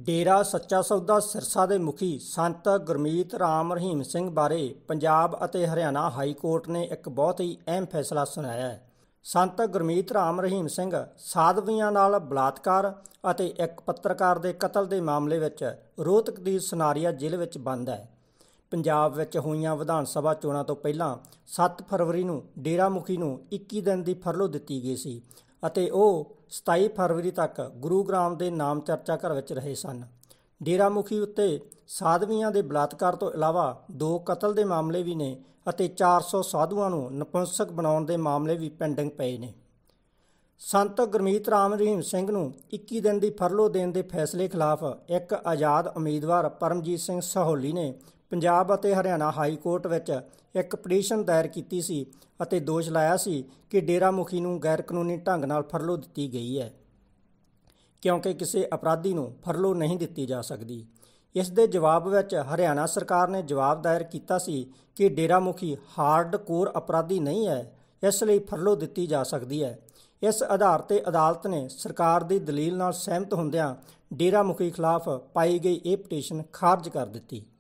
डेरा सच्चा सौदा सिरसा ਦੇ ਮੁਖੀ ਸੰਤ ਗੁਰਮੀਤ ਰਾਮ ਰਹੀਮ ਸਿੰਘ ਬਾਰੇ ਪੰਜਾਬ ਅਤੇ ਹਰਿਆਣਾ ਹਾਈ ਕੋਰਟ ਨੇ ਇੱਕ ਬਹੁਤ ਹੀ ਅਹਿਮ ਫੈਸਲਾ ਸੁਣਾਇਆ ਹੈ। ਸੰਤ ਗੁਰਮੀਤ ਰਾਮ ਰਹੀਮ ਸਿੰਘ ਸਾਧਵੀਆਂ ਨਾਲ ਬਲਾਤਕਾਰ ਅਤੇ ਇੱਕ ਪੱਤਰਕਾਰ ਦੇ ਕਤਲ ਦੇ ਮਾਮਲੇ ਵਿੱਚ ਰੋਹਤਕ ਦੀ ਸਨਾਰੀਆ ਜੇਲ੍ਹ ਵਿੱਚ ਬੰਦ ਹੈ। ਪੰਜਾਬ ਵਿੱਚ ਹੋਈਆਂ ਵਿਧਾਨ ਸਭਾ ਚੋਣਾਂ ਤੋਂ ਪਹਿਲਾਂ 7 ਫਰਵਰੀ ਨੂੰ ਡੇਰਾ ਮੁਖੀ ਨੂੰ 21 ਦਿਨ ਦੀ ਫਰਲੋ ਦਿੱਤੀ ਗਈ ਸੀ ਅਤੇ ਉਹ 27 ਫਰਵਰੀ ਤੱਕ ਗੁਰੂਗ੍ਰਾਮ ਦੇ ਨਾਮ ਚਰਚਾ ਘਰ ਵਿੱਚ ਰਹੇ ਸਨ। ਡੇਰਾ ਮੁਖੀ ਉੱਤੇ ਸਾਧਵੀਆਂ ਦੇ ਬਲਾਤਕਾਰ ਤੋਂ ਇਲਾਵਾ 2 ਕਤਲ ਦੇ ਮਾਮਲੇ ਵੀ ਨੇ ਅਤੇ 400 ਸਾਧੂਆਂ ਨੂੰ ਨਪੁੰਸਕ ਬਣਾਉਣ ਦੇ ਮਾਮਲੇ ਵੀ ਪੈਂਡਿੰਗ ਪਏ ਨੇ। ਸੰਤ ਗੁਰਮੀਤ ਰਾਮ ਰਹੀਮ ਸਿੰਘ ਨੂੰ 21 ਦਿਨ ਦੀ ਫਰਲੋ ਦੇਣ ਦੇ ਫੈਸਲੇ ਖਿਲਾਫ ਇੱਕ ਆਜ਼ਾਦ ਉਮੀਦਵਾਰ ਪਰਮਜੀਤ ਸਿੰਘ ਸਹੋਲੀ ਨੇ ਪੰਜਾਬ ਅਤੇ ਹਰਿਆਣਾ ਹਾਈ ਕੋਰਟ ਵਿੱਚ ਇੱਕ ਪਟੀਸ਼ਨ ਦਾਇਰ ਕੀਤੀ ਸੀ ਅਤੇ ਦੋਸ਼ ਲਾਇਆ ਸੀ ਕਿ ਡੇਰਾ ਮੁਖੀ ਨੂੰ ਗੈਰ ਕਾਨੂੰਨੀ ਢੰਗ ਨਾਲ ਫਰਲੋ ਦਿੱਤੀ ਗਈ ਹੈ ਕਿਉਂਕਿ ਕਿਸੇ ਅਪਰਾਧੀ ਨੂੰ ਫਰਲੋ ਨਹੀਂ ਦਿੱਤੀ ਜਾ ਸਕਦੀ। ਇਸ ਦੇ ਜਵਾਬ ਵਿੱਚ ਹਰਿਆਣਾ ਸਰਕਾਰ ਨੇ ਜਵਾਬ ਦਾਇਰ ਕੀਤਾ ਸੀ ਕਿ ਡੇਰਾ ਮੁਖੀ ਹਾਰਡ ਕੋਰ ਅਪਰਾਧੀ ਨਹੀਂ ਹੈ, ਇਸ ਲਈ ਫਰਲੋ ਦਿੱਤੀ ਜਾ ਸਕਦੀ ਹੈ। ਇਸ ਆਧਾਰ ਤੇ ਅਦਾਲਤ ਨੇ ਸਰਕਾਰ ਦੀ ਦਲੀਲ ਨਾਲ ਸਹਿਮਤ ਹੁੰਦਿਆਂ ਡੇਰਾ ਮੁਖੀ ਖਿਲਾਫ ਪਾਈ ਗਈ ਇਹ ਪਟੀਸ਼ਨ ਖਾਰਜ ਕਰ ਦਿੱਤੀ।